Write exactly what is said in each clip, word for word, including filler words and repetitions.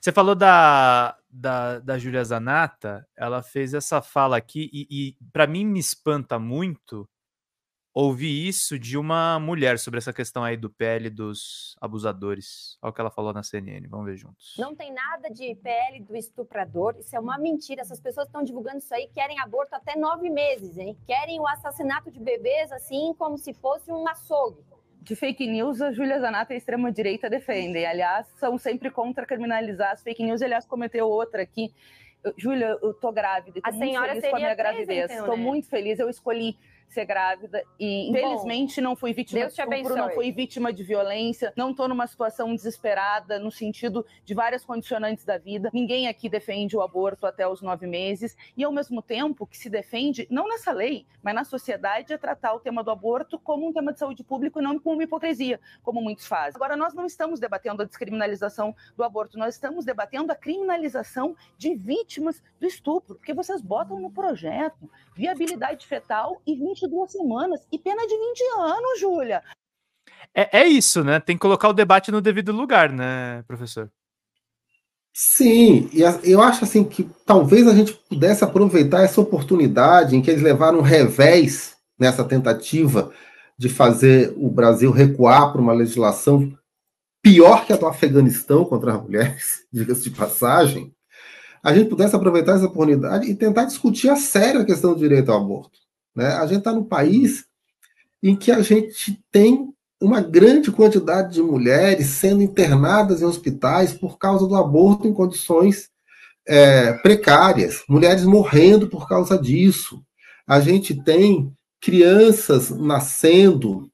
Você falou da, da, da Júlia Zanatta, ela fez essa fala aqui, e, e para mim me espanta muito ouvir isso de uma mulher sobre essa questão aí do P L dos abusadores. Olha o que ela falou na C N N, vamos ver juntos. Não tem nada de P L do estuprador, isso é uma mentira. Essas pessoas estão divulgando isso aí, querem aborto até nove meses, hein? Querem o assassinato de bebês assim, como se fosse um açougue. De fake news, a Júlia Zanatta e a extrema-direita defendem. Aliás, são sempre contra criminalizar as fake news. Aliás, cometeu outra aqui. Eu, Júlia, eu tô grávida. Tô a muito senhora feliz com a minha presa, gravidez. então, Tô né? muito feliz. Eu escolhi ser grávida e, infelizmente, Bom, não fui vítima Deus de estupro, não fui vítima de violência, não estou numa situação desesperada no sentido de várias condicionantes da vida. Ninguém aqui defende o aborto até os nove meses e, ao mesmo tempo, que se defende, não nessa lei, mas na sociedade, é tratar o tema do aborto como um tema de saúde pública e não como uma hipocrisia, como muitos fazem. Agora, nós não estamos debatendo a descriminalização do aborto, nós estamos debatendo a criminalização de vítimas do estupro, porque vocês botam no projeto viabilidade fetal e vinte e duas semanas e pena de vinte anos, Júlia. É, é isso, né? Tem que colocar o debate no devido lugar, né, professor? Sim, e eu acho assim que talvez a gente pudesse aproveitar essa oportunidade em que eles levaram um revés nessa tentativa de fazer o Brasil recuar para uma legislação pior que a do Afeganistão contra as mulheres, diga-se de passagem, a gente pudesse aproveitar essa oportunidade e tentar discutir a sério a questão do direito ao aborto. Né? A gente está num país em que a gente tem uma grande quantidade de mulheres sendo internadas em hospitais por causa do aborto em condições é, precárias, mulheres morrendo por causa disso. A gente tem crianças nascendo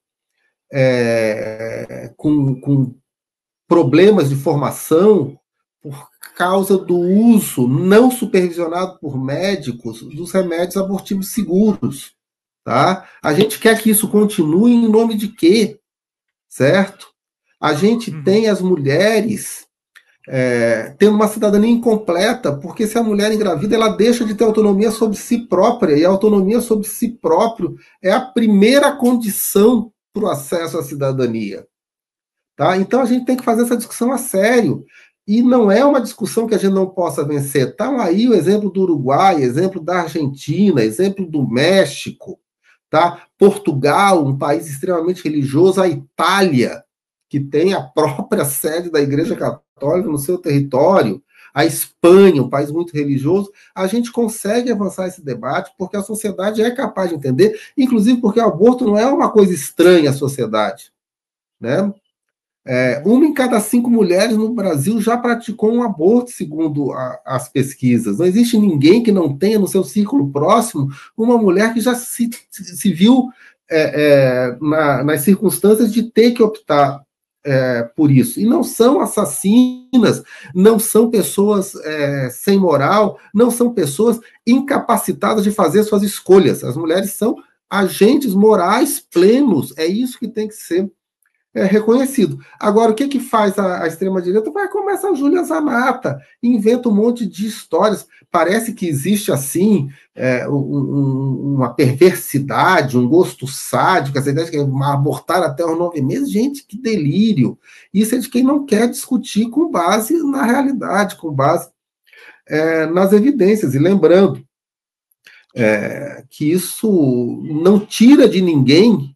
é, com, com problemas de formação por causa do uso não supervisionado por médicos dos remédios abortivos seguros. Tá? A gente quer que isso continue em nome de quê? Certo? A gente uhum. tem as mulheres é, tendo uma cidadania incompleta, porque se a mulher engravida, ela deixa de ter autonomia sobre si própria, e a autonomia sobre si próprio é a primeira condição para o acesso à cidadania. Tá? Então a gente tem que fazer essa discussão a sério. E não é uma discussão que a gente não possa vencer. Está aí o exemplo do Uruguai, exemplo da Argentina, exemplo do México, tá? Portugal, um país extremamente religioso, a Itália, que tem a própria sede da Igreja Católica no seu território, a Espanha, um país muito religioso. A gente consegue avançar esse debate porque a sociedade é capaz de entender, inclusive porque o aborto não é uma coisa estranha à sociedade, né? É, uma em cada cinco mulheres no Brasil já praticou um aborto, segundo a, as pesquisas. Não existe ninguém que não tenha no seu círculo próximo uma mulher que já se, se viu é, é, na, nas circunstâncias de ter que optar é, por isso. E não são assassinas, não são pessoas é, sem moral, não são pessoas incapacitadas de fazer suas escolhas. As mulheres são agentes morais plenos. É isso que tem que ser É reconhecido. Agora, o que, que faz a, a extrema-direita? Vai começar a Júlia Zanatta, inventa um monte de histórias. Parece que existe, assim, é, um, um, uma perversidade, um gosto sádico, essa ideia de que abortar até os nove meses. Gente, que delírio! Isso é de quem não quer discutir com base na realidade, com base é, nas evidências. E lembrando é, que isso não tira de ninguém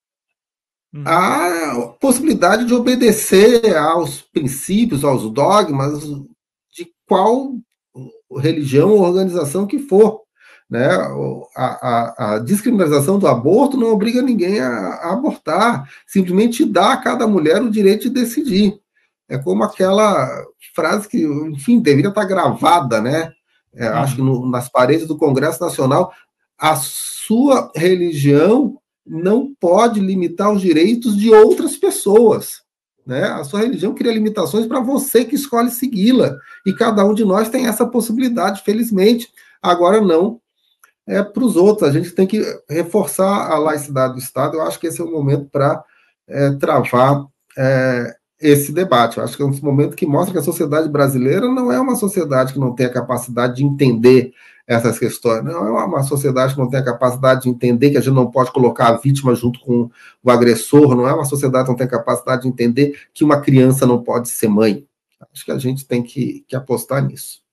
a possibilidade de obedecer aos princípios, aos dogmas de qual religião ou organização que for. Né? A, a, a descriminalização do aborto não obriga ninguém a, a abortar, simplesmente dá a cada mulher o direito de decidir. É como aquela frase que, enfim, deveria estar gravada, né? É, acho que no, nas paredes do Congresso Nacional: a sua religião não pode limitar os direitos de outras pessoas. Né? A sua religião cria limitações para você que escolhe segui-la. E cada um de nós tem essa possibilidade, felizmente. Agora não é para os outros. A gente tem que reforçar a laicidade do Estado. Eu acho que esse é o momento para é, travar é, esse debate. Eu acho que é um momento que mostra que a sociedade brasileira não é uma sociedade que não tem a capacidade de entender essas questões. Não é uma sociedade que não tem a capacidade de entender que a gente não pode colocar a vítima junto com o agressor, não é uma sociedade que não tem a capacidade de entender que uma criança não pode ser mãe. A Acho que a gente tem que, que apostar nisso.